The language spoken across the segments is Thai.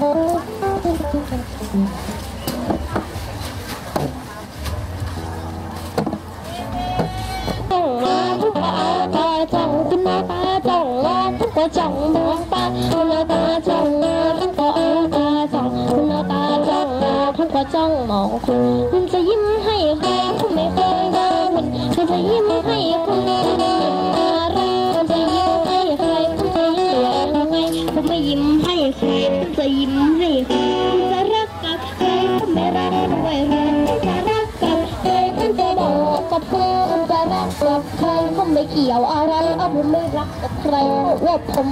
จ้องมองตาคุณตาจ้องท่านก็เอาตาจ้องคุณตาจ้องท่านก็จ้องมองคุณจะยิ้มให้ใครคุณไม่เคยว่าคุณจะยิ้มให้คุณอะไรคุณจะยิ้มให้ใครคุณจะยิ้มยังไงคุณไม่ยิ้มให้ใครคุณจะยิ้มให้ใครคุณจะรักกับใครคุณไม่รักด้วยคุณจะรักกับใครคุณจะบอกกับใครคุณจะรักกับใครผมไม่เกี่ยวอะไรเอาผมไม่รักกับใครว่าผม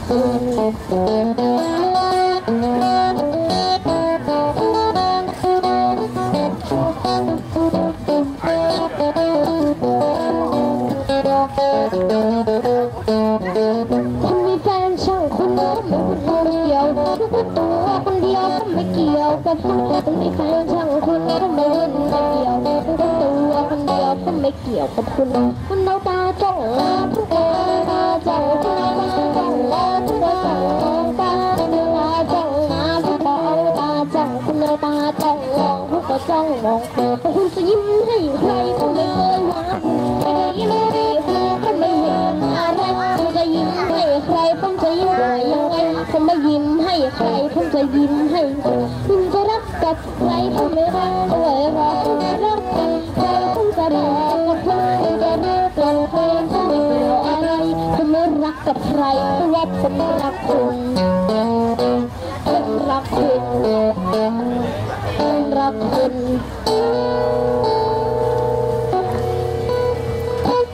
คุณมีแฟนช่างคุณไม่คนเดียวตัวคนเดียวผมไม่เกี่ยวกับคุณมีแฟนช่างคุณผมไม่เกี่ยวตัวคนเดียวผมไม่เกี่ยวกับคุณเอาตาจ้องทุกตาจ้องทุกตาจ้องทุกตาจ้องตาจ้องทุกเอาตาจ้องคุณเอาตาจ้องทุกจ้องมองคุณจะยิ้มให้ใครคุณไม่เคยว่าไม่ได้ยิ้มให้ใครคุณไม่เห็นอะไรคุณจะยิ้มให้ใครผมจะยิ้มยังไงผมไม่ยิ้มให้ใครผมจะยิ้มให้คุณจะรักกับใครผมไม่รักด้วยคุณจะรักกับใครผมจะรักกับใครคุณจะรักกับใครผมไม่เกี่ยวอะไรผมไม่รักกับใครเพราะว่าผมรักคุณผมรักคุณผมรักคุณ